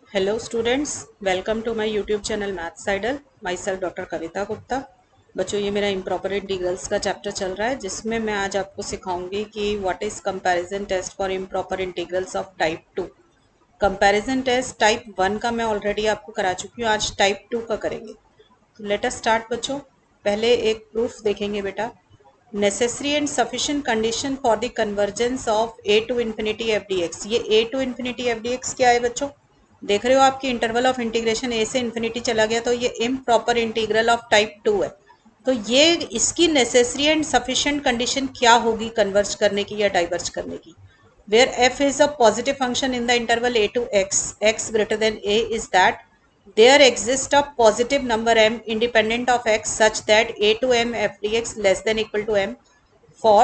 Hello students, welcome to my YouTube channel maths idol. My self doctor Kavita Gupta. बच्चों, ये मेरा improper integrals का chapter चल रहा है, जिसमें मैं आज आपको सिखाऊंगी कि what is comparison test for improper integrals of type 2। Comparison test type 1 का मैं ऑलरेडी आपको करा चुकी हूँ, आज टाइप 2 का करेंगे। तो लेट अस स्टार्ट बच्चों। पहले एक प्रूफ देखेंगे बेटा। Necessary and sufficient condition for the convergence of A to infinity F D X. ये A to infinity F D X क्या है बच्चों? देख रहे हो, आपकी इंटरवल ऑफ इंटीग्रेशन ए से इन्फिनिटी चला गया, तो ये इम्प्रॉपर इंटीग्रल ऑफ टाइप 2 है। तो ये इसकी नेसेसरी एंड सफिशिएंट कंडीशन क्या होगी कन्वर्ज करने की या डाइवर्ज करने की? Where F is a positive function in the interval A to X, X greater than A, is that there exists a positive number m independent of x such that a to m f dx less than equal to m for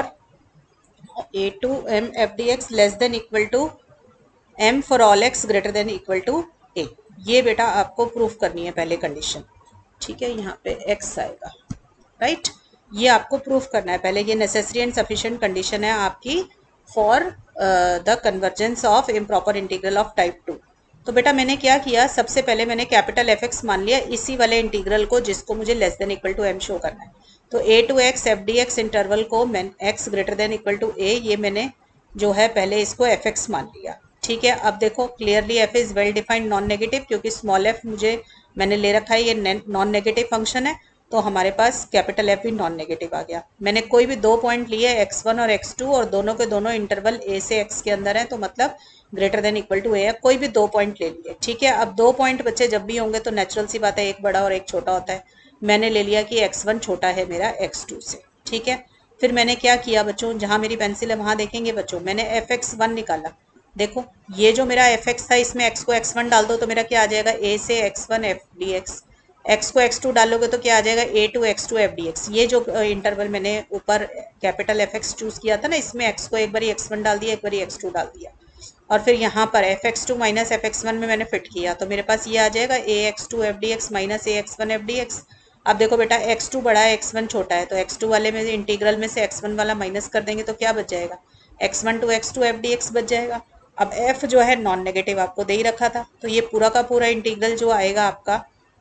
a to m f dx less than equal to m for all x greater than equal to a। ये बेटा आपको proof करनी है पहले condition. ठीक है, यहाँ पे x आएगा, राइट। ये आपको प्रूफ करना है पहले। ये नेसेसरी एंड सफिशिएंट कंडीशन है आपकी for the convergence of improper integral of type 2। तो बेटा मैंने क्या किया, सबसे पहले मैंने कैपिटल एफ एक्स मान लिया इसी वाले इंटीग्रल को, जिसको मुझे less than equal to M show करना है। तो ए to x F D X interval को मैं X greater than equal to A, ये मैंने जो है पहले इसको एफ एक्स मान लिया। ठीक है, अब देखो clearly F is well defined non negative, क्योंकि स्मॉल एफ मुझे मैंने ले रखा है, ये नॉन नेगेटिव फंक्शन है, तो हमारे पास कैपिटल एफ भी नॉन नेगेटिव आ गया। मैंने कोई भी दो पॉइंट लिए x1 और x2, और दोनों के दोनों इंटरवल a से x के अंदर है, तो मतलब greater than equal to a है। कोई भी दो पॉइंट ले लिए, ठीक है। अब दो पॉइंट बच्चे जब भी होंगे तो नेचुरल सी बात है, एक बड़ा और एक छोटा होता है। मैंने ले लिया कि x1 छोटा है मेरा x2 से। ठीक है, फिर मैंने क्या किया बच्चों, जहां मेरी पेंसिल है वहां देखेंगे बच्चों, मैंने fx1 निकाला। देखो ये जो मेरा fx था, इसमें x को x1 डाल दो तो मेरा क्या आ जाएगा, a से x1 f dx। x को x2 डालोगे तो क्या आ जाएगा, a to x2 f dx। ये जो इंटरवल मैंने ऊपर कैपिटल fx चूज किया था ना, इसमें x को एक बारी x1 डाल दिया, एक बारी x2 डाल दिया, और फिर यहाँ पर fx2 माइनस fx1 में मैंने फिट किया, तो मेरे पास ये आ जाएगा ax2 f dx minus ax1 f dx। अब देखो बेटा, x2 बड़ा है x1 छोटा है, तो x2 वाले में इंटीग्रल में से x1 वाला माइनस कर देंगे तो क्या बच जाएगा, x1 to x2 f dx बच जाएगा। अब f जो है नॉन नेगेटिव आपको दे ही रखा था, तो ये पूरा का पूरा इंटीग्रल जो आएगा आपका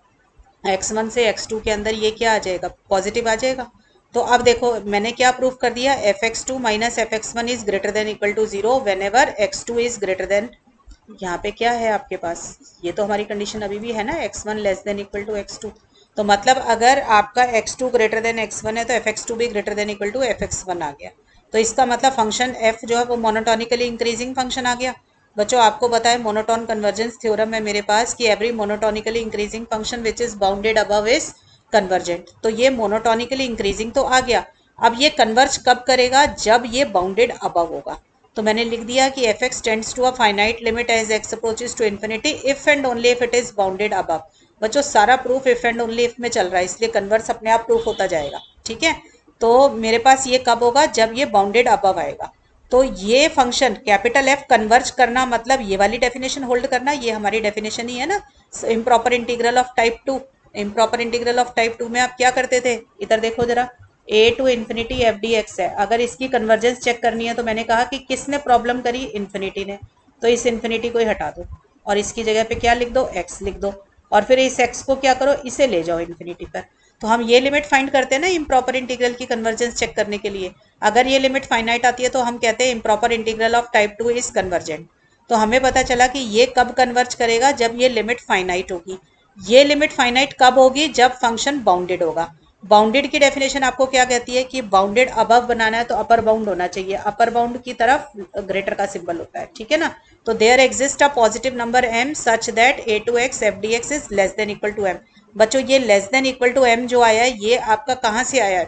x1 से x2 के अंदर, ये क्या आ जाएगा, पॉजिटिव आ जाएगा। तो अब देखो मैंने क्या प्रूफ कर दिया, fx2 minus fx1 is greater than equal to 0 whenever x2 is greater than, यहाँ पे क्या है आपके पास, ये तो हमारी कंडीशन अभी भी है ना, x1 less than equal to x2। तो मतलब अगर आपका x2 ग्रेटर देन x1 है तो fx2 भी greater than equal to fx1 आ गया। तो इसका मतलब फंक्शन f जो है वो मोनोटोनिकली इंक्रीजिंग फंक्शन आ गया। बच्चों आपको पता है मोनोटोन कन्वर्जेंस थ्योरम है मेरे पास कि every monotonically increasing function which is bounded above is convergent. तो ये मोनोटोनिकली इंक्रीजिंग तो आ गया। अब ये कन्वर्ज कब करेगा, जब ये बाउंडेड अबव होगा। तो मैंने लिख दिया कि F X tends to a finite limit as X approaches to infinity if and only if it is bounded above. बच्चों सारा proof if and only if में चल रहा है, इसलिए कन्वर्स अपने आप प्रूफ होता जाएगा। ठीक है, तो मेरे पास ये कब होगा, जब ये बाउंडेड अबव आएगा। तो ये फंक्शन कैपिटल एफ कन्वर्ज करना मतलब ये वाली डेफिनेशन होल्ड करना, ये हमारी डेफिनेशन ही है ना, improper integral of type 2। Improper integral of type 2 में आप क्या करते थे, इधर देखो जरा, A to infinity F D X है। अगर इसकी कन्वर्जेंस चेक करनी है तो मैंने कहा कि किसने प्रॉब्लम करी, इन्फिनिटी ने, तो इस इन्फिनिटी को ही हटा दो और इसकी जगह पे क्या लिख दो, एक्स लिख दो, और फिर इस एक्स को क्या करो, इसे ले जाओ इन्फिनिटी पर। तो हम ये लिमिट फाइंड करते हैं ना इम्प्रॉपर इंटीग्रल की कन्वर्जेंस चेक करने के लिए। अगर ये लिमिट फाइनाइट आती है तो हम कहते हैं improper integral of type 2 is convergent. तो हमें पता चला कि ये कब कन्वर्ज करेगा, जब ये लिमिट फाइनाइट होगी। ये लिमिट फाइनाइट कब होगी, जब फंक्शन बाउंडेड होगा। बाउंडेड की डेफिनेशन आपको क्या कहती है कि बाउंडेड अबव बनाना है तो अपर बाउंड होना चाहिए, अपर बाउंड की तरफ ग्रेटर का सिंबल होता है। ठीक है ना, तो there exist a positive number m such that a to x f dx is less than equal to m। बच्चों ये less than equal to m जो आया है, ये आपका कहाँ से आया है,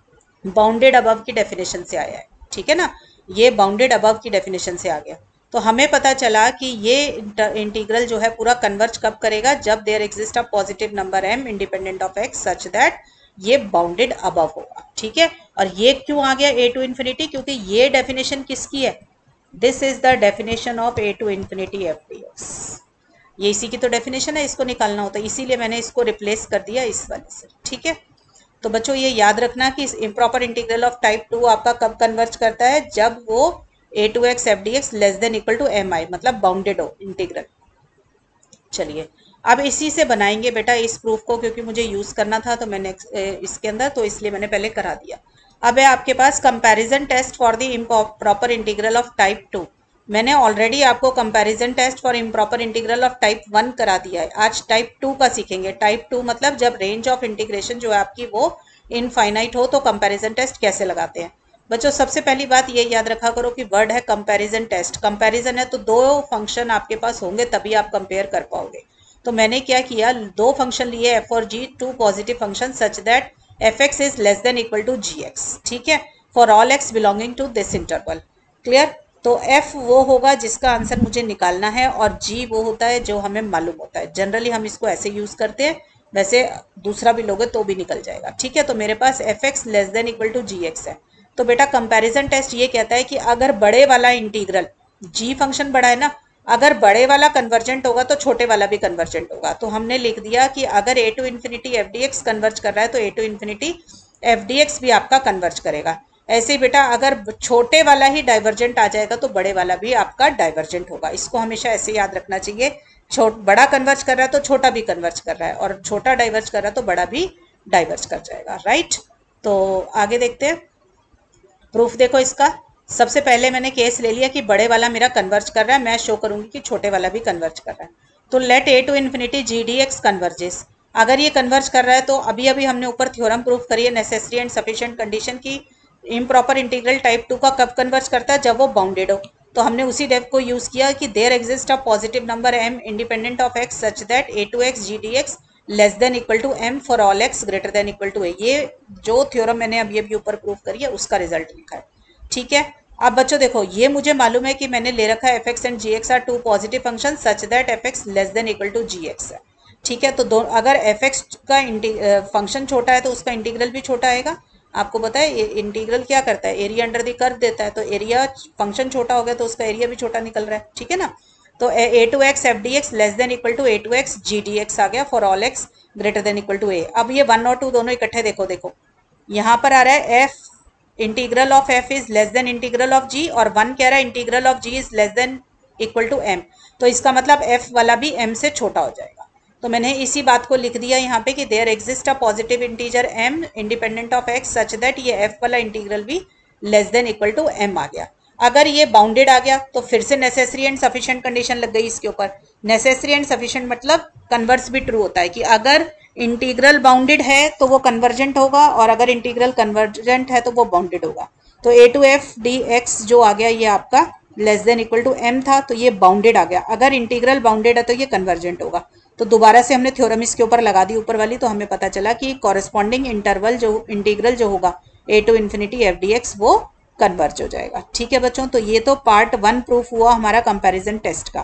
बाउंडेड अबव की डेफिनेशन से आया है। ठीक है ना, ये बाउंडेड अबव की डेफिनेशन से आ गया। तो हमें पता चला कि ये इंटीग्रल जो है पूरा कन्वर्ज कब करेगा, जब there exist a positive number m independent of x such that ये बाउंडेड अबव होगा। ठीक है, और ये क्यों आ गया ए टू इन्फिनिटी, क्योंकि ये डेफिनेशन किसकी है, this is the definition of A to infinity F D X. ये इसी की तो डेफिनेशन है, इसको निकालना होता है, इसीलिए मैंने इसको रिप्लेस कर दिया इस वाले से। ठीक है, तो बच्चों ये याद रखना कि इम्प्रॉपर इंटीग्रल ऑफ टाइप 2 आपका कब कन्वर्ज करता है, जब वो A to x F D x less than equal to M I, मतलब बाउंडेड हो इंटीग्रल। चलिए अब इसी से बनाएंगे बेटा इस प्रूफ को, क्योंकि मुझे यूज करना था तो मैंने इसके अंदर, तो इसलिए मैंने पहले करा दिया। अब है आपके पास comparison test for the improper integral of type 2। मैंने ऑलरेडी आपको comparison test for improper integral of type 1 करा दिया है। आज टाइप 2 का सीखेंगे। टाइप 2 मतलब जब रेंज ऑफ इंटीग्रेशन जो है आपकी वो इनफाइनाइट हो तो कंपैरिजन टेस्ट कैसे लगाते हैं। बच्चों सबसे पहली बात ये याद रखा करो कि वर्ड है कंपैरिजन टेस्ट। कंपैरिजन है तो दो फंक्शन आपके पास होंगे तभी आप कंपेयर कर पाओगे। तो मैंने क्या किया, दो फंक्शन लिए एफ और G, two positive function such that F x is less than equal to ji X. ठीक है, for all x belonging to this interval. Clear. तो एफ वो होगा जिसका आंसर मुझे निकालना है और जी वो होता है जो हमें मालूम होता है। जनरली हम इसको ऐसे यूज करते हैं, वैसे दूसरा भी लोगे तो भी निकल जाएगा। ठीक है, तो मेरे पास F x less than equal to ji x है। तो बेटा कंपैरिजन टेस्ट ये कहता है कि अगर बड़े वाला इंटीग्रल, जी फंक्शन बड़ा है ना, अगर बड़े वाला कन्वर्जेंट होगा तो छोटे वाला भी कन्वर्जेंट होगा। तो हमने लिख दिया कि अगर A to infinity F D X converge कर रहा है तो ए to infinity F D X भी आपका कन्वर्ज करेगा। ऐसे ही बेटा अगर छोटे वाला ही डाइवर्जेंट आ जाएगा तो बड़े वाला भी आपका डाइवर्जेंट होगा। इसको हमेशा ऐसे याद रखना चाहिए। बड़ा कन्वर्ज कर रहा है तो छोटा भी कन्वर्ज कर रहा है, और छोटा डाइवर्ज कर रहा है तो बड़ा भी डाइवर्ज कर जाएगा। राइट, तो आगे देखते हैं प्रूफ। देखो इसका सबसे पहले मैंने केस ले लिया कि बड़े वाला मेरा कन्वर्ज कर रहा है, मैं शो करूंगी कि छोटे वाला भी कन्वर्ज कर रहा है। तो let A to infinity G D X converges. अगर ये कन्वर्ज कर रहा है तो अभी अभी हमने ऊपर थ्योरम प्रूफ करी है नेसेसरी एंड सफिशिएंट कंडीशन की इम्प्रॉपर इंटीग्रल टाइप 2 का कब कन्वर्ज करता है, जब वो बाउंडेड हो। तो हमने उसी डेफ को यूज किया कि there exist a positive number m independent of x such that A to x G D x less than equal to m for all x greater than equal to a। ये जो theorem मैंने अभी अभी ऊपर proof करी है उसका result लिखा है। ठीक है, अब बच्चों देखो ये मुझे मालूम है कि मैंने ले रखा है F X and G X are two positive function such that F x less than equal to ji x है। ठीक है, तो अगर एफ एक्स का फंक्शन छोटा है तो उसका इंटीग्रल भी छोटा आएगा। आपको पता है इंटीग्रल क्या करता है, एरिया अंडर द कर्व देता है। तो एरिया फंक्शन छोटा हो गया तो उसका एरिया भी छोटा निकल रहा है। ठीक है ना, तो ए to x F D x less than equal to A to x G D X आ गया for all x greater than equal to A. अब ये 1 और 2 दोनों इकट्ठे देखो, देखो यहाँ पर आ रहा है F integral of F is less than integral of G, और 1 कह रहा है integral of G is less than equal to M. तो इसका मतलब एफ वाला भी एम से छोटा हो जाएगा। तो मैंने इसी बात को लिख दिया यहाँ पे कि there exist a positive integer m independent of x such that ये f वाला इंटीग्रल भी less than equal to m आ गया। अगर ये बाउंडेड आ गया तो फिर से नेसेसरी एंड सफिशिएंट कंडीशन लग गई इसके ऊपर। नेसेसरी एंड सफिशिएंट मतलब कन्वर्स भी ट्रू होता है कि अगर इंटीग्रल बाउंडेड है तो वो कन्वर्जेंट होगा, और अगर इंटीग्रल कन्वर्जेंट है तो वो बाउंडेड होगा। तो ए टू एफ डी एक्स जो आ गया ये आपका less than equal to m था, तो ये बाउंडेड आ गया। अगर इंटीग्रल बाउंडेड है तो ये कन्वर्जेंट होगा। तो दोबारा से हमने थ्योरम इसके ऊपर लगा दी ऊपर वाली, तो हमें पता चला कि कॉरेस्पॉन्डिंग इंटरवल जो इंटीग्रल जो होगा a to infinity F D x वो कन्वर्ज हो जाएगा। ठीक है बच्चों, तो ये तो पार्ट 1 प्रूफ हुआ हमारा कंपैरिजन टेस्ट का।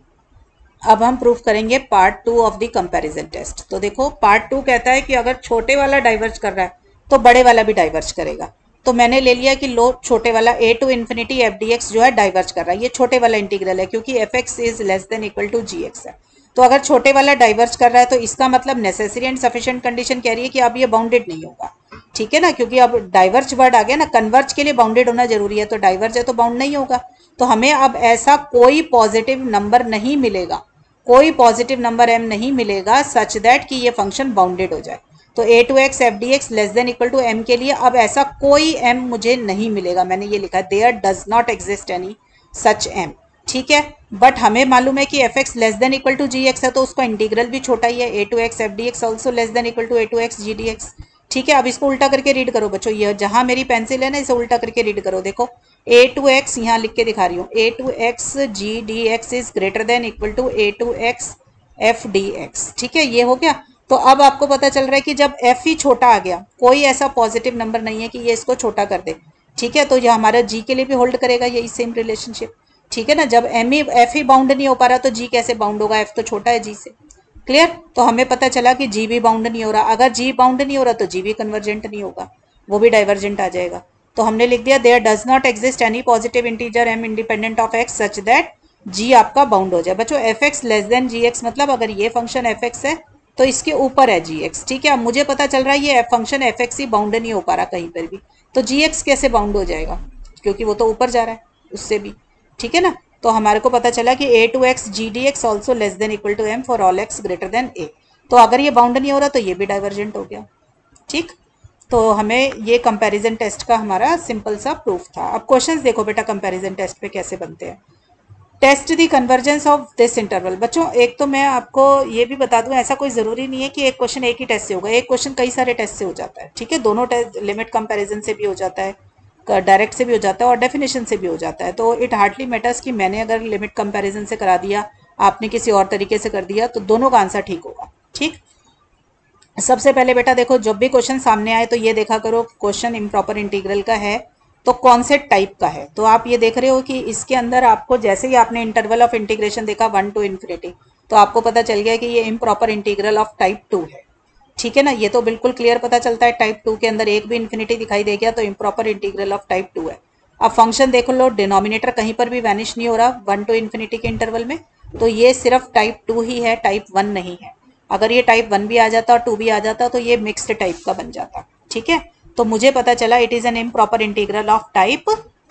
अब हम प्रूफ करेंगे part 2 of the comparison test. तो देखो पार्ट 2 कहता है कि अगर छोटे वाला डाइवर्ज कर रहा है तो बड़े वाला भी डाइवर्ज करेगा। तो मैंने ले लिया कि लो छोटे वाला a to infinity F D x जो है डाइवर्ज कर रहा है। ये छोटे वाला इंटीग्रल है क्योंकि f x is less than equal to ji x है। तो अगर छोटे वाला डाइवर्ज कर रहा है तो इसका मतलब नेसेसरी एंड सफिशिएंट कंडीशन कह रही है कि अब ये बाउंडेड नहीं होगा। ठीक है ना, क्योंकि अब डाइवर्ज वर्ड आ गया ना, कन्वर्ज के लिए बाउंडेड होना जरूरी है, तो डाइवर्ज है तो बाउंड नहीं होगा। तो हमें अब ऐसा कोई पॉजिटिव नंबर नहीं मिलेगा, कोई पॉजिटिव नंबर m नहीं मिलेगा सच दैट कि ये फंक्शन बाउंडेड हो जाए। तो ए to x F D x less than equal to m के लिए अब ऐसा कोई m मुझे नहीं मिलेगा। मैंने ये लिखा there does not exist any such m। ठीक है, बट हमें मालूम है कि F x less than equal to ji x है तो उसका इंटीग्रल भी छोटा ही है। A to x F D x also less than equal to A to x G D x. ठीक है, अब इसको उल्टा करके रीड करो बच्चों। ये जहां मेरी पेंसिल है ना इसे उल्टा करके रीड करो। देखो ए टू एक्स यहाँ लिख के दिखा रही हूँ, a to x G D x is greater than equal to A to x F D x. ठीक है, ये हो गया। तो अब आपको पता चल रहा है कि जब एफ ही छोटा आ गया, कोई ऐसा पॉजिटिव नंबर नहीं है कि ये इसको छोटा कर दे। ठीक है, तो ये हमारा जी के लिए भी होल्ड करेगा यही सेम रिलेशनशिप। ठीक है ना, जब एफ ही बाउंड नहीं हो पा रहा तो जी कैसे बाउंड होगा, एफ तो छोटा है जी से। क्लियर, तो हमें पता चला कि जी भी बाउंड नहीं हो रहा। अगर जी बाउंड नहीं हो रहा तो जी भी कन्वर्जेंट नहीं होगा, वो भी डाइवर्जेंट आ जाएगा। तो हमने लिख दिया there does not exist any positive integer m independent of x such that g आपका बाउंड हो जाए। बच्चों f x less than g x मतलब अगर ये फंक्शन एफ एक्स है तो इसके ऊपर है जी एक्स। ठीक है, अब मुझे पता चल रहा है ये फंक्शन एफ एक्स ही बाउंड नहीं हो पा रहा कहीं पर भी, तो जी एक्स कैसे बाउंड हो जाएगा, क्योंकि वो तो ऊपर जा रहा है उससे भी। ठीक है ना, तो हमारे को पता चला कि a to x G D x also less than equal to m for all x greater than a। तो अगर ये बाउंड नहीं हो रहा तो ये भी डाइवर्जेंट हो गया। ठीक, तो हमें ये कंपैरिजन टेस्ट का हमारा सिंपल सा प्रूफ था। अब क्वेश्चंस देखो बेटा कंपैरिजन टेस्ट पे कैसे बनते हैं। Test the convergence of this interval. बच्चों एक तो मैं आपको ये भी बता दूं, ऐसा कोई ज़रूरी नहीं है कि एक क्वेश्चन एक ही टेस्ट से होगा, एक क्वेश्चन कई सारे टेस्ट से हो जाता है। ठीक है, दोनों टेस्ट लिमिट कंपैरिजन से भी हो जाता है, डायरेक्ट से भी हो जाता है और डेफिनेशन से भी हो जाता है। तो इट हार्डली मैटर्स कि मैंने अगर लिमिट कंपैरिजन से करा दिया, आपने किसी और तरीके से कर दिया, तो दोनों का आंसर ठीक होगा। ठीक, सबसे पहले बेटा देखो, जब भी क्वेश्चन सामने आए तो ये देखा करो क्वेश्चन इम्प्रॉपर इंटीग्रल का है तो कौन से टाइप का है। तो आप ये देख रहे हो कि इसके अंदर आपको जैसे ही आपने इंटरवल ऑफ इंटीग्रेशन देखा 1 to इन्फिनिटी, तो आपको पता चल गया कि ये इम्प्रॉपर इंटीग्रल ऑफ टाइप 2 है। ठीक है ना, ये तो बिल्कुल क्लियर पता चलता है। टाइप 2 के अंदर एक भी इन्फिनिटी दिखाई दे गया तो इम्प्रॉपर इंटीग्रल ऑफ टाइप 2 है। अब फंक्शन देख लो, डिनोमिनेटर कहीं पर भी वैनिश नहीं हो रहा 1 to इन्फिनिटी के इंटरवल में, तो ये सिर्फ टाइप 2 ही है, टाइप 1 नहीं है। अगर ये टाइप 1 भी आ जाता और 2 भी आ जाता तो ये मिक्स्ड टाइप का बन जाता। ठीक है, तो मुझे पता चला it is an improper integral of type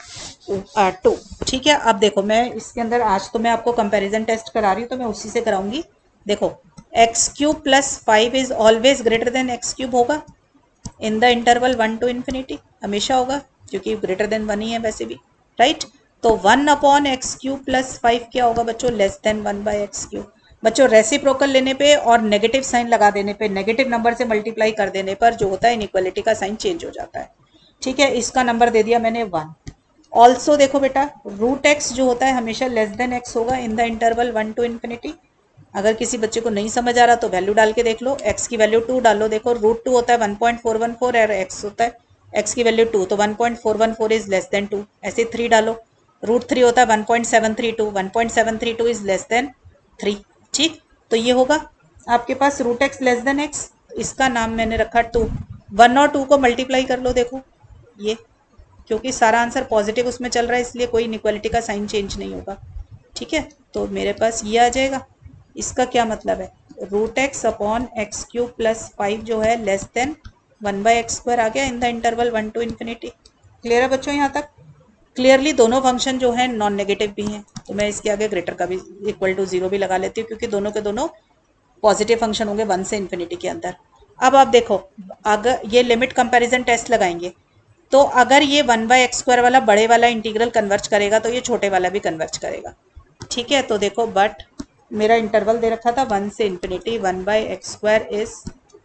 2। ठीक है, अब देखो मैं इसके अंदर आज तो मैं आपको कंपैरिजन टेस्ट करा रही हूँ तो मैं उसी से कराऊंगी। देखो x cube plus 5 is always greater than x cube होगा in the interval 1 to infinity, हमेशा होगा क्योंकि ग्रेटर देन 1 ही है वैसे भी, राइट। तो 1 अपॉन एक्स क्यूब प्लस 5 क्या होगा बच्चों, less than 1 by x cube. बच्चों रेसिप्रोकल लेने पे और नेगेटिव साइन लगा देने पे, नेगेटिव नंबर से मल्टीप्लाई कर देने पर जो होता है इनइक्वालिटी का साइन चेंज हो जाता है। ठीक है, इसका नंबर दे दिया मैंने 1। ऑल्सो देखो बेटा रूट एक्स जो होता है हमेशा लेस देन एक्स होगा in the interval 1 to infinity. अगर किसी बच्चे को नहीं समझ आ रहा तो वैल्यू डाल के देख लो, एक्स की वैल्यू 2 डालो, देखो रूट 2 होता है 1.414 और एक्स होता है एक्स की वैल्यू 2, तो 1.414 इज लेस देन 2, ऐसे 3 डालो। रूट 3 होता है 1.732, 1.732 इज लेस देन 3। ठीक, तो ये होगा आपके पास root x less than x, इसका नाम मैंने रखा 2। 1 और 2 को मल्टीप्लाई कर लो, देखो ये, क्योंकि सारा आंसर पॉजिटिव उसमें चल रहा है इसलिए कोई इनइक्वालिटी का साइन चेंज नहीं होगा। ठीक है, तो मेरे पास ये आ जाएगा। इसका क्या मतलब है, root x upon x cube plus 5 जो है less than 1 by x square आ गया in the interval 1 to infinity. Clear है बच्चों यहाँ तक? क्लियरली दोनों फंक्शन जो है नॉन नेगेटिव भी हैं, तो मैं इसके आगे ग्रेटर का भी इक्वल टू 0 भी लगा लेती हूँ क्योंकि दोनों के दोनों पॉजिटिव फंक्शन होंगे 1 से इन्फिनिटी के अंदर। अब आप देखो, अगर ये लिमिट कंपैरिजन टेस्ट लगाएंगे तो अगर ये 1 बाई एक्स स्क्वायर वाला बड़े वाला इंटीग्रल कन्वर्ज करेगा तो ये छोटे वाला भी कन्वर्ज करेगा। ठीक है, तो देखो बट मेरा इंटरवल दे रखा था 1 से infinity, 1 by x square is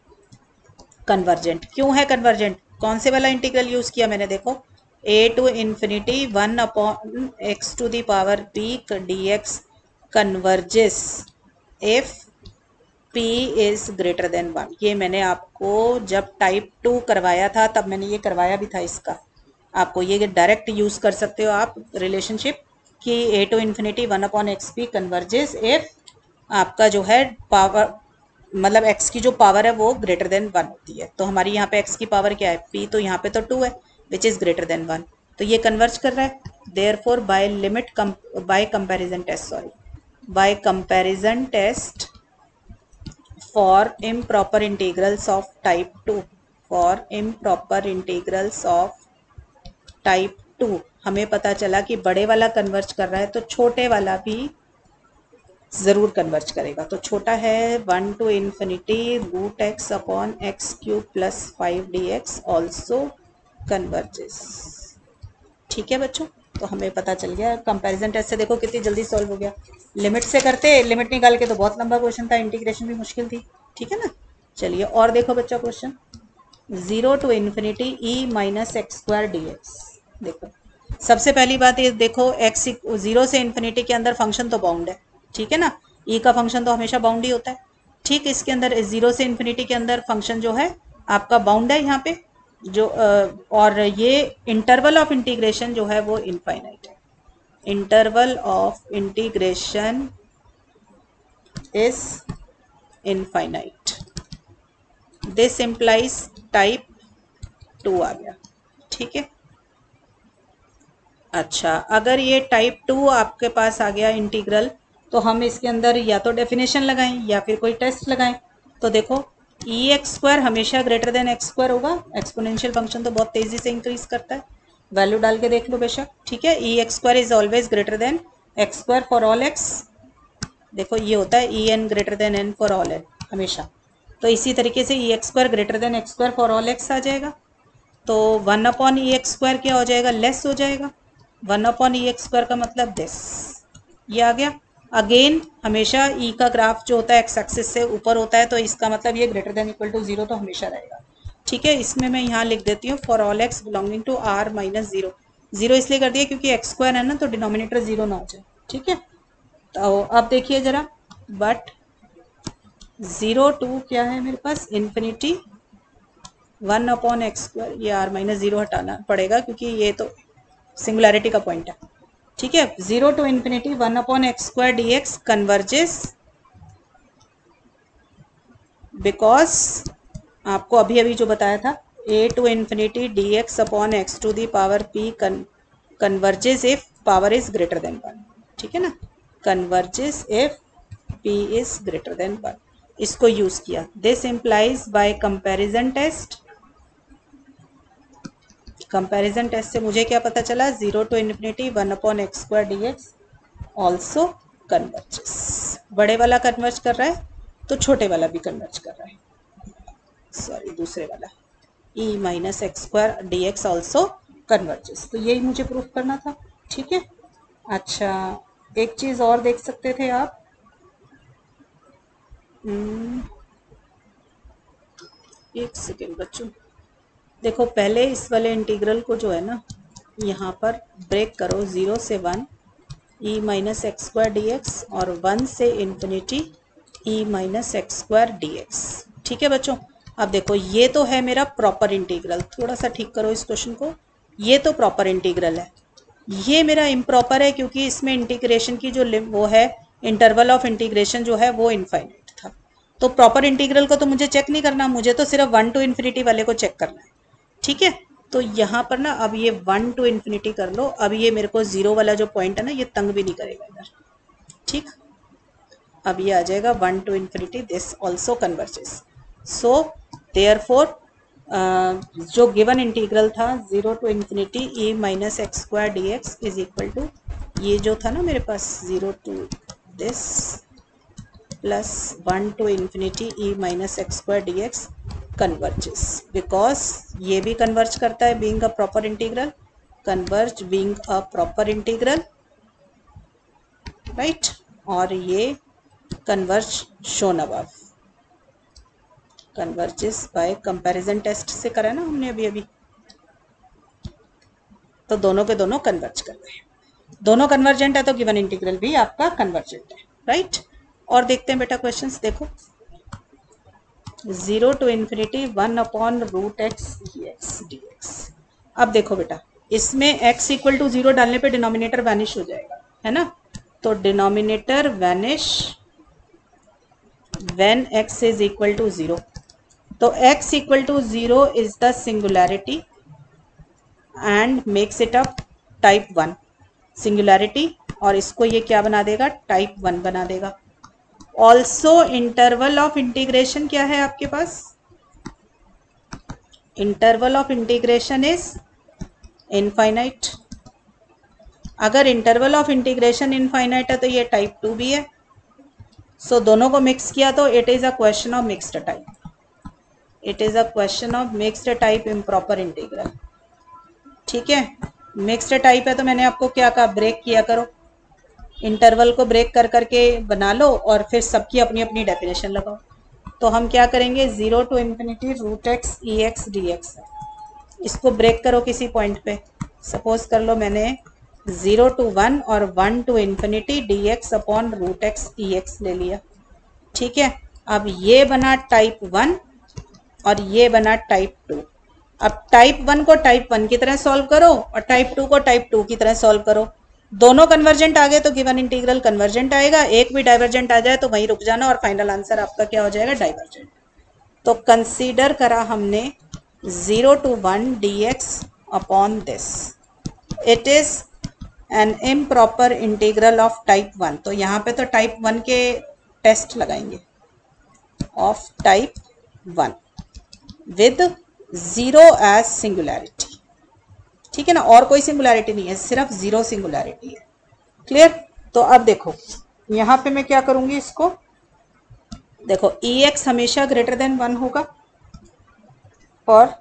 convergent. क्यों है कन्वर्जेंट, कौन से वाला इंटीग्रल यूज किया मैंने, देखो a to infinity 1 upon x to the power p dx converges if p is greater than 1। ये मैंने आपको जब टाइप 2 करवाया था तब मैंने ये करवाया भी था, इसका आपको ये डायरेक्ट यूज कर सकते हो आप रिलेशनशिप कि a to infinity 1 upon x p converges if आपका जो है पावर, मतलब x की जो पावर है वो ग्रेटर देन 1 होती है। तो हमारी यहाँ पे x की पावर क्या है, p, तो यहाँ पे तो 2 है विच इज ग्रेटर देन 1, तो ये कन्वर्ज कर रहा है। Therefore by limit by comparison test, sorry by comparison test for improper integrals of type 2, for improper integrals of type 2 हमें पता चला कि बड़े वाला कन्वर्ज कर रहा है तो छोटे वाला भी जरूर कन्वर्ज करेगा। तो छोटा है 1 to infinity root x upon x cube plus 5 dx also converges. ठीक है बच्चों, तो हमें पता चल गया कंपैरिजन टेस्ट से। देखो कितनी जल्दी सॉल्व हो गया, लिमिट से करते लिमिट निकाल के तो बहुत लंबा क्वेश्चन था, इंटीग्रेशन भी मुश्किल थी। ठीक है ना, चलिए और देखो बच्चा question 0 to infinity e minus x square dx। देखो सबसे पहली बात ये देखो, x 0 से इन्फिनिटी के अंदर फंक्शन तो बाउंड है, ठीक है ना, e का फंक्शन तो हमेशा बाउंड ही होता है। ठीक, इसके अंदर 0 से इन्फिनिटी के अंदर फंक्शन जो है आपका बाउंड है यहाँ पे जो और ये इंटरवल ऑफ इंटीग्रेशन जो है वो इनफाइनाइट है। Interval of integration is infinite, this implies type 2 आ गया। ठीक है, अच्छा अगर ये टाइप 2 आपके पास आ गया इंटीग्रल तो हम इसके अंदर या तो डेफिनेशन लगाएं या फिर कोई टेस्ट लगाएं। तो देखो ई एक्स स्क्वायर हमेशा ग्रेटर देन एक्स स्क्वायर होगा, एक्सपोनेंशियल फंक्शन तो बहुत तेजी से इंक्रीज करता है, वैल्यू डाल के देख लो बेशक। ठीक है, e x square is always greater than x square for all x, देखो ये होता है e n greater than n for all n हमेशा। तो इसी तरीके से e x square greater than x square for all x आ जाएगा। तो 1/e² क्या हो जाएगा, लेस हो जाएगा। 1/e² का मतलब दिस, ये आ गया। अगेन हमेशा ई का ग्राफ जो होता है एक्स एक्सिस से ऊपर होता है, तो इसका मतलब ये ग्रेटर देन इक्वल टू 0 तो हमेशा रहेगा। ठीक है, इसमें मैं यहाँ लिख देती हूँ for all x belonging to r minus 0। 0 इसलिए कर दिया क्योंकि x² है ना, तो डिनोमिनेटर 0 ना हो जाए। ठीक है, तो अब देखिए जरा, बट 0 टू क्या है मेरे पास, इन्फिनिटी 1/x², ये r माइनस 0 हटाना पड़ेगा क्योंकि ये तो सिंगुलैरिटी का पॉइंट है। ठीक है, 0 to infinity 1/x² dx converges, because आपको अभी अभी जो बताया था a to infinity dx upon x to the power p converges if power is greater than 1। ठीक है ना, converges if p is greater than 1, इसको यूज किया। This implies by comparison test, comparison test से मुझे क्या पता चला, 0 to infinity 1/x² dx also converges. बड़े वाला कन्वर्ज कर रहा है तो छोटे वाला भी कन्वर्ज कर रहा है, सॉरी दूसरे वाला, e minus x² dx also converges. तो यही मुझे प्रूफ करना था। ठीक है, अच्छा एक चीज और देख सकते थे आप, एक सेकेंड बच्चों, देखो पहले इस वाले इंटीग्रल को जो है ना, यहाँ पर ब्रेक करो 0 से 1 e माइनस x² dx और 1 से infinity e minus x² dx। ठीक है बच्चों, अब देखो ये तो है मेरा प्रॉपर इंटीग्रल, थोड़ा सा ठीक करो इस क्वेश्चन को, ये तो प्रॉपर इंटीग्रल है, ये मेरा इम्प्रॉपर है क्योंकि इसमें इंटीग्रेशन की जो वो है, इंटरवल ऑफ इंटीग्रेशन जो है वो इनफाइनाइट था। तो प्रॉपर इंटीग्रल को तो मुझे चेक नहीं करना, मुझे तो सिर्फ 1 टू इन्फिनिटी वाले को चेक करना है। ठीक है, तो यहाँ पर ना अब ये 1 टू इन्फिनिटी कर लो, अब ये मेरे को 0 वाला जो पॉइंट है ना, ये तंग भी नहीं करेगा इधर। ठीक, अब ये आ जाएगा 1 to infinity, this also converges. So therefore जो गिवन इंटीग्रल था 0 to infinity e minus x² dx is equal to, ये जो था ना मेरे पास 0 to this plus 1 to infinity e minus x² dx converges, because ये भी कन्वर्ज करता है being a proper integral, converge being a proper integral, right, और ये converge shown above, converges by comparison test से करा ना हमने अभी अभी, तो दोनों के दोनों कन्वर्ज कर रहे हैं, दोनों कन्वर्जेंट है तो गिवन इंटीग्रल भी आपका कन्वर्जेंट है, राइट। और देखते हैं बेटा क्वेश्चंस, देखो 0 टू इन्फिनिटी 1/√x dx। अब देखो बेटा, इसमें x इक्वल टू 0 डालने पे डिनोमिनेटर वैनिश हो जाएगा, है ना, तो denominator vanish when x is equal to 0, तो x equal to 0 is the singularity and makes it up type 1 singularity, और इसको ये क्या बना देगा, टाइप 1 बना देगा। ऑल्सो इंटरवल ऑफ इंटीग्रेशन क्या है आपके पास, interval of integration is infinite. अगर इंटरवल ऑफ इंटीग्रेशन इनफाइनाइट है तो ये टाइप 2 भी है। सो दोनों को मिक्स किया तो it is a question of mixed type, it is a question of mixed type improper integral. ठीक है, मिक्स्ड टाइप है तो मैंने आपको क्या कहा, ब्रेक किया करो, इंटरवल को ब्रेक कर करके बना लो और फिर सबकी अपनी अपनी डेफिनेशन लगाओ। तो हम क्या करेंगे, 0 to infinity √x ex dx, इसको ब्रेक करो किसी पॉइंट पे, सपोज कर लो मैंने 0 टू 1 और 1 to infinity dx upon √x ex ले लिया। ठीक है, अब ये बना टाइप 1 और ये बना टाइप 2। अब टाइप 1 को टाइप 1 की तरह सॉल्व करो और टाइप 2 को टाइप 2 की तरह सॉल्व करो, दोनों कन्वर्जेंट आ गए तो गिवन इंटीग्रल कन्वर्जेंट आएगा, एक भी डाइवर्जेंट आ जाए तो वहीं रुक जाना और फाइनल आंसर आपका क्या हो जाएगा, डाइवर्जेंट। तो कंसीडर करा हमने 0 to 1 dx upon this, it is an improper integral of type 1। तो यहाँ पे तो टाइप 1 के टेस्ट लगाएंगे, of type 1 with 0 as singularity. ठीक है ना, और कोई सिंगुलैरिटी नहीं है, सिर्फ 0 सिंगुलैरिटी है। क्लियर, तो अब देखो यहाँ पे मैं क्या करूंगी, इसको देखो EX हमेशा ग्रेटर देन 1 होगा और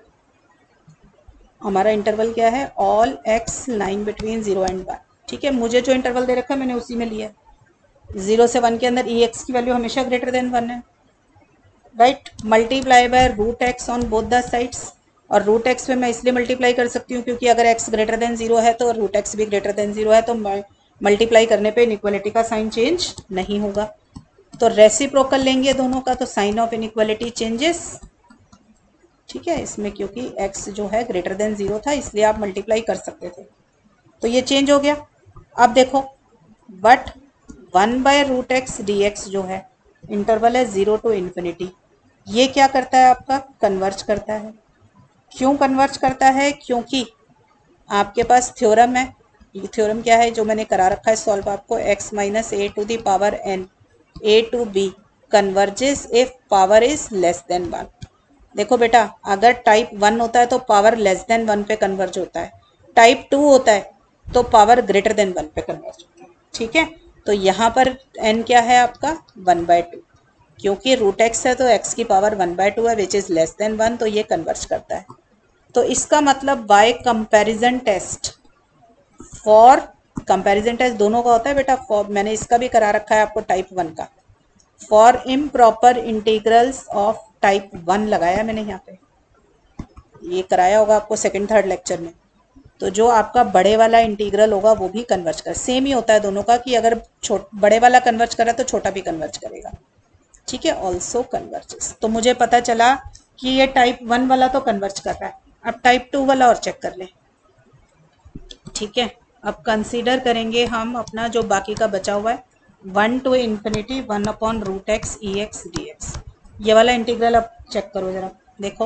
हमारा इंटरवल क्या है, all x line between 0 and 1। ठीक है, मुझे जो इंटरवल दे रखा है मैंने उसी में लिया है। 0 से 1 के अंदर EX की वैल्यू हमेशा ग्रेटर देन 1 है, right. Multiply by root x on both the sides, और रूट एक्स में मैं इसलिए मल्टीप्लाई कर सकती हूँ क्योंकि अगर x ग्रेटर देन 0 है तो रूट एक्स भी ग्रेटर देन 0 है, तो मल्टीप्लाई करने पे इनइक्वालिटी का साइन चेंज नहीं होगा। तो रेसिप्रोकल लेंगे दोनों का तो साइन ऑफ इनइक्वालिटी चेंजेस। ठीक है, इसमें क्योंकि x जो है ग्रेटर देन 0 था इसलिए आप मल्टीप्लाई कर सकते थे, तो ये चेंज हो गया। अब देखो बट 1/√x dx जो है इंटरवल है 0 टू इन्फिनिटी, ये क्या करता है आपका, कन्वर्ज करता है। क्यों कन्वर्ज करता है, क्योंकि आपके पास थ्योरम है। ये थ्योरम क्या है, जो मैंने करा रखा है सॉल्व आपको, x minus a to the power n a to b converges if power is less than 1। देखो बेटा, अगर टाइप 1 होता है तो पावर लेस देन 1 पे कन्वर्ज होता है, टाइप 2 होता है तो पावर ग्रेटर देन 1 पे कन्वर्ज होता है। ठीक है, तो यहाँ पर n क्या है आपका 1/2, क्योंकि रूट एक्स है तो x की पावर 1/2 है विच इज लेस देन 1, तो ये कन्वर्ज करता है। तो इसका मतलब by comparison test, for comparison test दोनों का होता है बेटा, फॉर मैंने इसका भी करा रखा है आपको टाइप 1 का, for improper integrals of type 1 लगाया मैंने यहाँ पे, ये कराया होगा आपको सेकंड थर्ड लेक्चर में। तो जो आपका बड़े वाला इंटीग्रल होगा वो भी कन्वर्ज कर, सेम ही होता है दोनों का कि अगर बड़े वाला कन्वर्ज कर रहा है तो छोटा भी कन्वर्ज करेगा। ठीक है, ऑल्सो कन्वर्जेस। तो मुझे पता चला कि ये टाइप 1 वाला तो कन्वर्ज कर रहा है। अब टाइप 2 वाला और चेक कर लें। ठीक है, अब कंसीडर करेंगे हम अपना जो बाकी का बचा हुआ है 1 to infinity 1/√x EX dx, ये वाला इंटीग्रल अब चेक करो जरा। देखो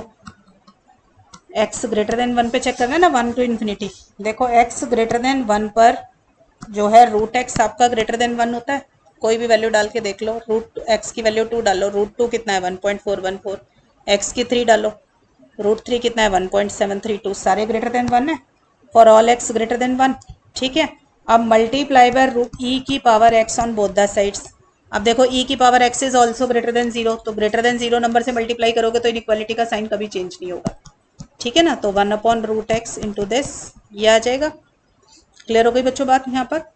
x ग्रेटर देन 1 पे चेक करना है ना, 1 टू इन्फिनिटी। देखो x ग्रेटर देन 1 पर जो है रूट एक्स आपका ग्रेटर देन 1 होता है, कोई भी वैल्यू डाल के देख लो। रूट एक्स की वैल्यू 2 डालो, रूट 2 कितना है 1.414, एक्स की 3 डालो, रूट 3 कितना है 1.732, सारे ग्रेटर देन 1 है, for all x greater than 1। ठीक है, अब मल्टीप्लाई बाय रूट ई की power x on both the sides. अब देखो e की power x is also greater than 0, तो ग्रेटर देन 0 नंबर से मल्टीप्लाई करोगे तो इनइक्वालिटी का साइन कभी चेंज नहीं होगा। ठीक है ना, तो 1/√x इंटू दिस, ये आ जाएगा। क्लियर हो गई बच्चों बात यहाँ पर।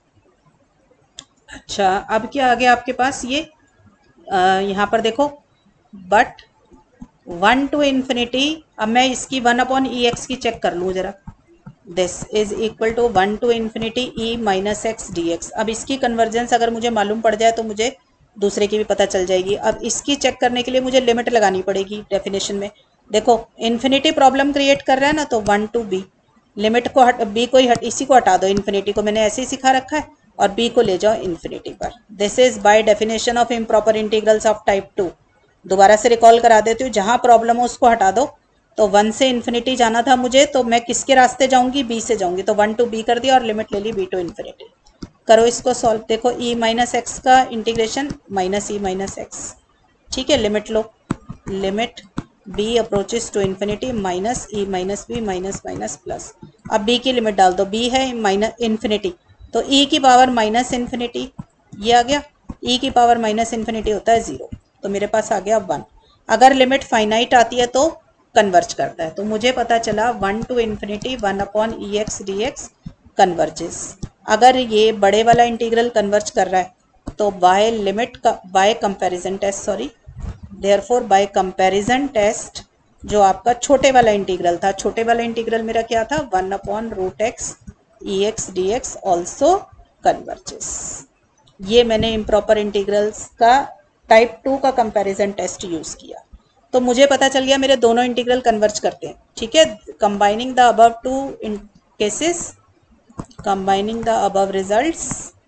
अच्छा, अब क्या आ गया आपके पास, ये यहाँ पर देखो बट 1 टू इन्फिनिटी, अब मैं इसकी 1/EX की चेक कर लूँ जरा, this is equal to 1 to infinity e minus x d x. अब इसकी कन्वर्जेंस अगर मुझे मालूम पड़ जाए तो मुझे दूसरे की भी पता चल जाएगी। अब इसकी चेक करने के लिए मुझे लिमिट लगानी पड़ेगी डेफिनेशन में। देखो इन्फिनिटी प्रॉब्लम क्रिएट कर रहा है ना, तो 1 टू b, लिमिट को b को इसी को हटा दो, इन्फिनिटी को मैंने ऐसे ही सिखा रखा है, और b को ले जाओ इन्फिनिटी पर। This is by definition of improper integrals of type 2। दोबारा से रिकॉल करा देती हूँ, जहां प्रॉब्लम हो उसको हटा दो। तो 1 से इन्फिनिटी जाना था मुझे, तो मैं किसके रास्ते जाऊंगी, b से जाऊंगी, तो 1 टू b कर दिया और लिमिट ले ली b टू इन्फिनिटी। करो इसको सॉल्व। देखो e माइनस एक्स का integration minus e minus x. ठीक है, लिमिट लो, limit b approaches to infinity minus e minus b minus minus plus. अब b की लिमिट डाल दो, b है माइनस इन्फिनिटी, तो e की पावर माइनस इन्फिनिटी, ये आ गया, e की पावर माइनस इन्फिनिटी होता है 0, तो मेरे पास आ गया 1। अगर लिमिट फाइनाइट आती है तो कन्वर्ज करता है, तो मुझे पता चला 1 to infinity 1/EX dx converges. अगर ये बड़े वाला इंटीग्रल कन्वर्ज कर रहा है तो बाय लिमिट का, by comparison test, sorry, therefore by comparison test जो आपका छोटे वाला इंटीग्रल था, छोटे वाला इंटीग्रल मेरा क्या था 1/√x EX dx also converges. ये मैंने इम्प्रॉपर इंटीग्रल्स का टाइप 2 का कंपैरिजन टेस्ट यूज किया, तो मुझे पता चल गया मेरे दोनों इंटीग्रल कन्वर्ज करते हैं। ठीक है, combining the above two cases, combining the above results,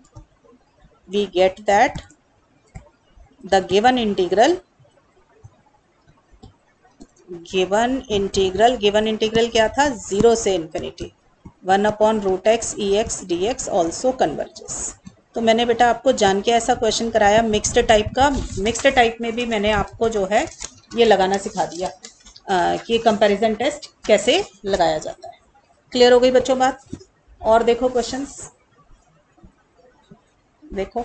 we get that the given integral क्या था 0 से infinity 1/√x EX dx also converges। तो मैंने बेटा आपको जान के ऐसा क्वेश्चन कराया मिक्स्ड टाइप का। मिक्स्ड टाइप में भी मैंने आपको जो है ये लगाना सिखा दिया कि कंपैरिजन टेस्ट कैसे लगाया जाता है। क्लियर हो गई बच्चों बात। और देखो क्वेश्चंस, देखो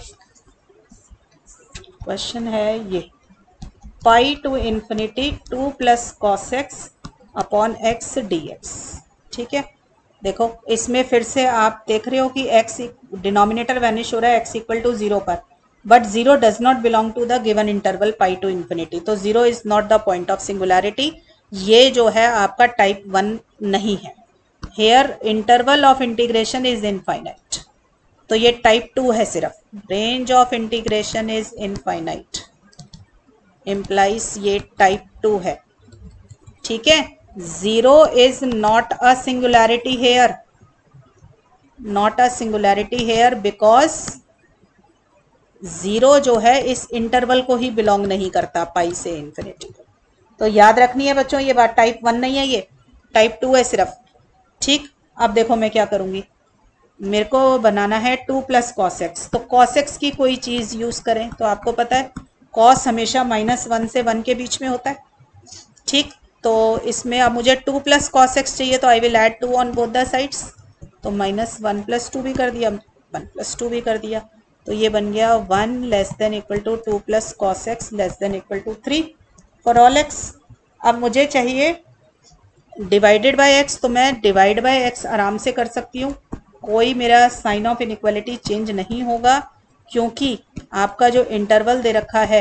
क्वेश्चन है ये, pi to infinity 2 plus cos x upon x d x. ठीक है, देखो इसमें फिर से आप देख रहे हो कि x डिनोमिनेटर वैनिश हो रहा है x इक्वल टू 0 पर, but 0 does not belong to the given interval pi to infinity, तो 0 is not the point of singularity. ये जो है आपका टाइप 1 नहीं है। Here interval of integration is infinite, तो ये टाइप 2 है सिर्फ। Range of integration is infinite implies ये टाइप 2 है। ठीक है, 0 is not a singularity here, not a singularity here because 0 जो है इस इंटरवल को ही बिलोंग नहीं करता पाई से इन्फिनिटी को। तो याद रखनी है बच्चों ये बात, टाइप 1 नहीं है, ये टाइप 2 है सिर्फ। ठीक, अब देखो मैं क्या करूंगी, मेरे को बनाना है 2 प्लस कॉस एक्स, तो कॉस एक्स की कोई चीज यूज करें, तो आपको पता है कॉस हमेशा -1 से 1 के बीच में होता है। ठीक, तो इसमें अब मुझे 2 प्लस कॉस एक्स चाहिए, तो I will add 2 on both the sides, तो -1 + 2 भी कर दिया, 1 + 2 भी कर दिया, तो ये बन गया 1 less than equal to 2 plus cos x less than equal to 3 for all x. अब मुझे चाहिए डिवाइडेड बाय एक्स, तो मैं डिवाइड बाय एक्स आराम से कर सकती हूँ, कोई मेरा साइन ऑफ इनइक्वालिटी चेंज नहीं होगा, क्योंकि आपका जो इंटरवल दे रखा है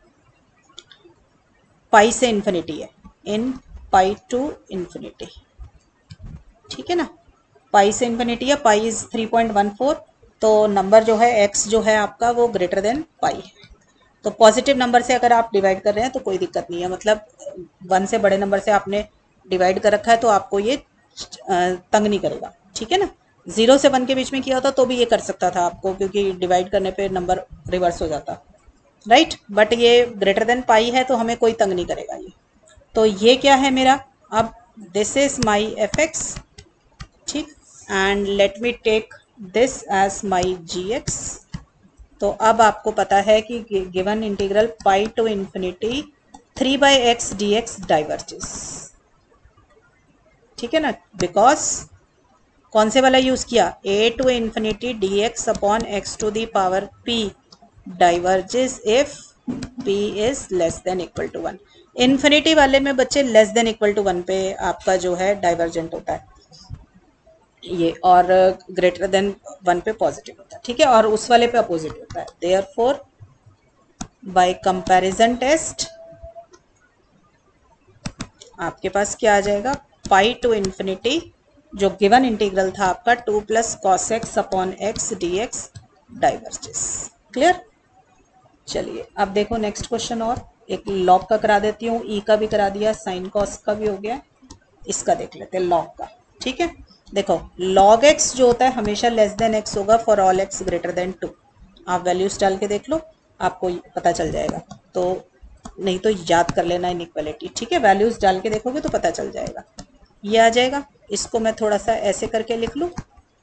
पाई से इन्फिनिटी है, इन पाई टू इन्फिनिटी। ठीक है ना, पाई से इन्फिनिटी है, पाई इज 3.14, तो नंबर जो है x जो है आपका वो ग्रेटर देन पाई है। तो पॉजिटिव नंबर से अगर आप डिवाइड कर रहे हैं तो कोई दिक्कत नहीं है, मतलब 1 से बड़े नंबर से आपने डिवाइड कर रखा है तो आपको ये तंग नहीं करेगा। ठीक है ना, 0 से 1 के बीच में किया होता तो भी ये कर सकता था आपको, क्योंकि डिवाइड करने पे नंबर रिवर्स हो जाता, राइट, बट ये ग्रेटर देन पाई है तो हमें कोई तंग नहीं करेगा ये। तो ये क्या है मेरा, अब this is my f x. ठीक, and let me take this as my g x. तो अब आपको पता है कि given integral pi to infinity 3/x dx diverges. ठीक है ना, बिकॉज कौन से वाला यूज किया, a to infinity dx upon x to the power p diverges if p is less than equal to 1। Infinity वाले में बच्चे लेस देन इक्वल टू 1 पे आपका जो है डाइवर्जेंट होता है ये, और ग्रेटर देन 1 पे पॉजिटिव होता है। ठीक है, और उस वाले पे अपोजिट होता है। देयरफॉर बाय कंपैरिजन टेस्ट आपके पास क्या आ जाएगा, पाई टू इन्फिनिटी जो गिवन इंटीग्रल था आपका 2 plus cos x upon x d x diverges. Clear, चलिए अब देखो नेक्स्ट क्वेश्चन, और एक लॉग का करा देती हूँ, ई का भी करा दिया, साइन कॉस का भी हो गया, इसका देख लेते हैं लॉग का। ठीक है, देखो log x जो होता है हमेशा लेस देन x होगा for all x greater than 2। आप वैल्यूज डाल के देख लो, आपको पता चल जाएगा, तो नहीं तो याद कर लेना इनइक्वालिटी। ठीक है, वैल्यूज डाल के देखोगे तो पता चल जाएगा, ये आ जाएगा। इसको मैं थोड़ा सा ऐसे करके लिख लूँ,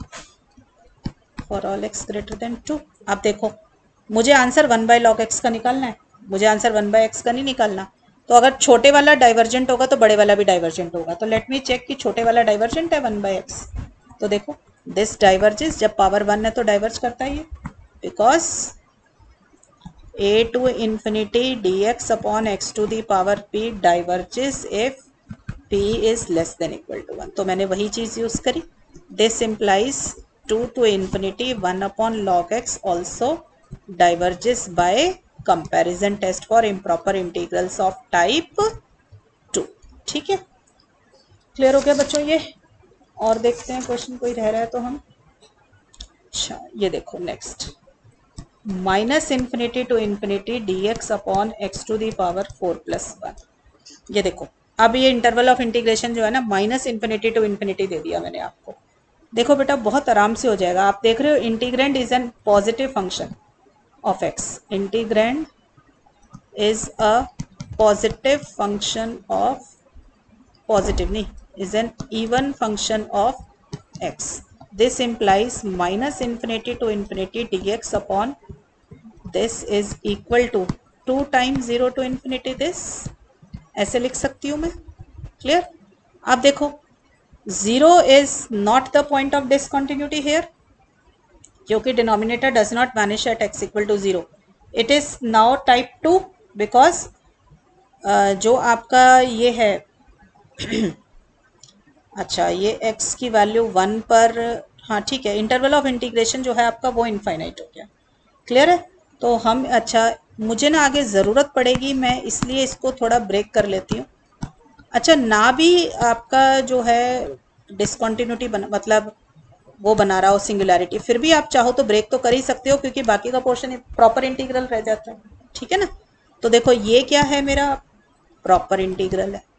for all x greater than 2। अब देखो मुझे आंसर 1/log x का निकालना है, मुझे आंसर 1/x का नहीं निकालना। तो अगर छोटे वाला डाइवर्जेंट होगा तो बड़े वाला भी डाइवर्जेंट होगा, तो लेट मी चेक कि छोटे वाला डाइवर्जेंट है 1/x। तो देखो दिस डाइवर्जेस, जब पावर 1 है तो डाइवर्ज करता है ये, because a to infinity dx upon x to the power p diverges if p is less than equal to 1। तो मैंने वही चीज यूज करी, this implies 2 to infinity 1 upon log x also diverges by comparison test for improper integrals of type 2। ठीक है, clear हो गया बच्चों ये, और देखते हैं क्वेश्चन कोई रह रहा है तो हम। अच्छा ये देखो next, -∞ to infinity dx upon x to the power 4+1। ये देखो अब ये इंटरवल ऑफ इंटीग्रेशन जो है ना, -∞ टू इन्फिनिटी दे दिया मैंने आपको। देखो बेटा बहुत आराम से हो जाएगा, आप देख रहे हो integrand is an positive function of x, integrand is a positive function of, positive नहीं, is an even function of x. This implies -∞ to infinity dx upon this is equal to 2 times 0 to infinity this, ऐसे लिख सकती हूँ मैं। Clear, अब देखो 0 is not the point of discontinuity here, क्योंकि denominator does not vanish at x equal to 0. It is now type 2 because जो आपका ये है अच्छा ये x की वैल्यू 1 पर, हाँ ठीक है, इंटरवल ऑफ इंटीग्रेशन जो है आपका वो इनफाइनाइट हो गया. क्लियर है? तो हम, अच्छा मुझे ना आगे ज़रूरत पड़ेगी, मैं इसलिए इसको थोड़ा ब्रेक कर लेती हूँ. अच्छा ना भी आपका जो है डिसकॉन्टिन्यूटी मतलब वो बना रहा हो सिंगुलैरिटी, फिर भी आप चाहो तो ब्रेक तो कर ही सकते हो, क्योंकि बाकी का पोर्शन प्रॉपर इंटीग्रल रह जाता है. ठीक है ना? तो देखो ये क्या है, मेरा प्रॉपर इंटीग्रल है.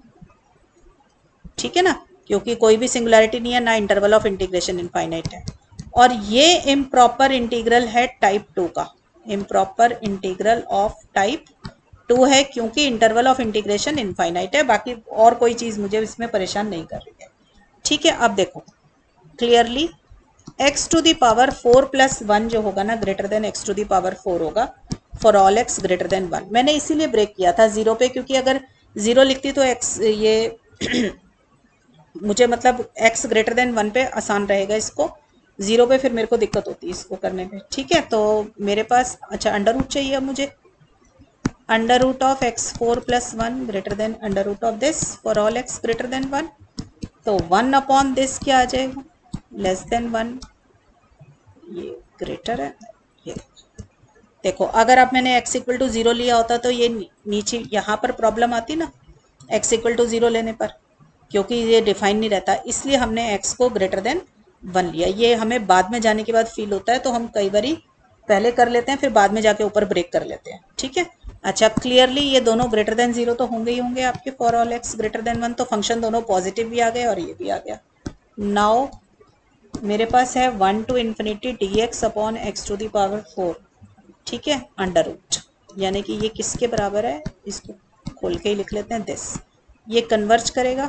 ठीक है ना? क्योंकि कोई भी सिंगुलैरिटी नहीं है, ना इंटरवल ऑफ इंटीग्रेशन इनफाइनाइट है. और ये इम्प्रॉपर इंटीग्रल है टाइप 2 का. इम्प्रॉपर इंटीग्रल ऑफ टाइप 2 है, क्योंकि इंटरवल ऑफ इंटीग्रेशन इनफाइनाइट है. बाकी और कोई चीज़ मुझे इसमें परेशान नहीं कर रही है. ठीक है, अब देखो clearly x to the power 4 plus 1 जो होगा ना greater than x to the power 4 होगा for all x greater than 1. मैंने इसीलिए ब्रेक किया था 0 पे, क्योंकि अगर 0 लिखती तो x ये मुझे मतलब x ग्रेटर देन 1 पे आसान रहेगा, इसको 0 पे फिर मेरे को दिक्कत होती है इसको करने में. ठीक है, तो मेरे पास अच्छा अंडर रूट चाहिए अब मुझे. Under root of x4 plus 1 greater than under root of this for all x greater than 1. तो 1 अपॉन दिस क्या आ जाएगा, लेस देन 1. ये ग्रेटर है, ये देखो अगर आप मैंने x इक्वल टू 0 लिया होता तो ये नीचे यहाँ पर प्रॉब्लम आती ना x इक्वल टू 0 लेने पर, क्योंकि ये डिफाइन नहीं रहता, इसलिए हमने x को ग्रेटर देन 1 लिया. ये हमें बाद में जाने के बाद फील होता है, तो हम कई बारी पहले कर लेते हैं फिर बाद में जाके ऊपर ब्रेक कर लेते हैं. ठीक है, अच्छा क्लियरली ये दोनों ग्रेटर देन 0 तो होंगे ही होंगे आपके for all x greater than 1. तो फंक्शन दोनों पॉजिटिव भी आ गए और ये भी आ गया. नाउ मेरे पास है 1 to infinity dx upon x to the power 4. ठीक है, अंडर रूट, यानी कि ये किसके बराबर है, इसको खोल के ही लिख लेते हैं दिस. ये कन्वर्ज करेगा.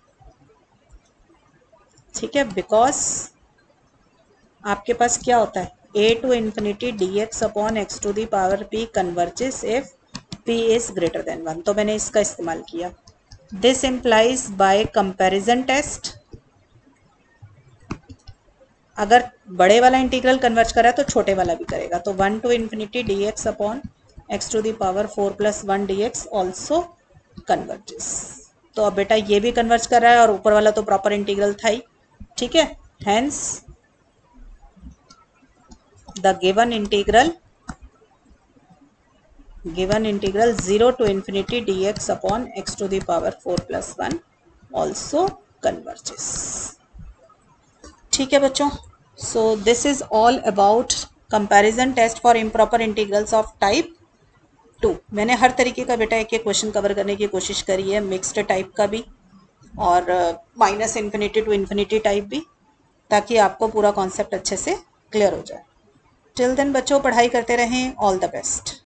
ठीक है, बिकॉज आपके पास क्या होता है a to infinity dx upon x to the power p converges if p is greater than 1. तो मैंने इसका इस्तेमाल किया. This implies by comparison test, अगर बड़े वाला इंटीग्रल कन्वर्ज करा तो छोटे वाला भी करेगा. तो 1 to infinity dx upon x to the power 4 plus 1 dx also converges. तो अब बेटा ये भी कन्वर्ज कर रहा है और ऊपर वाला तो प्रॉपर इंटीग्रल था ही. ठीक है, hence the given integral 0 to infinity dx upon x to the power 4 plus 1 also converges. ठीक है बच्चों, so this is all about comparison test for improper integrals of type 2. मैंने हर तरीके का बेटा एक एक क्वेश्चन कवर करने की कोशिश करी है, मिक्स्ड टाइप का भी और minus infinity to infinity type भी, ताकि आपको पूरा कॉन्सेप्ट अच्छे से क्लियर हो जाए. टिल देन बच्चों पढ़ाई करते रहें. All the best.